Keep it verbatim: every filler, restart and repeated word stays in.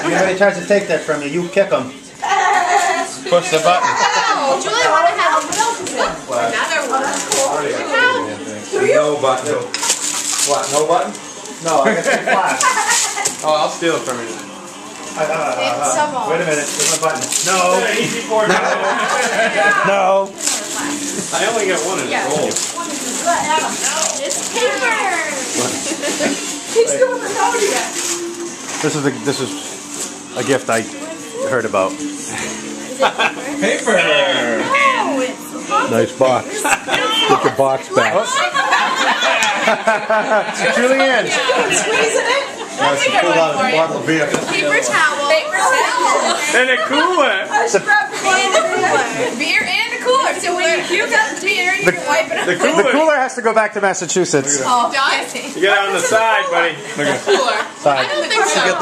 Anybody tries to take that from you, you kick them. Push the button. Oh, Julie wanted to have another one. No button. What? No button? No, I got the flash. Oh, I'll steal it from you. Uh, uh, uh, uh, wait a minute, there's my button. No. Easy for me. No. I only got one in Yeah. the roll. It's paper. He's doing the note again. This is a this is a gift I heard about. Paper. Oh, it's Nice box. Get your box back. Julianne. Squeezing it. That's a pull out a bottle of beer. paper towel. Paper towel. And a cooler. I scrapped the And a cooler. Beer and a cooler. So when you got the beer, you can wipe it up. The The cooler. cooler has to go back to Massachusetts. Oh, done. You got it on the side, buddy. Cooler. Side. I don't think so.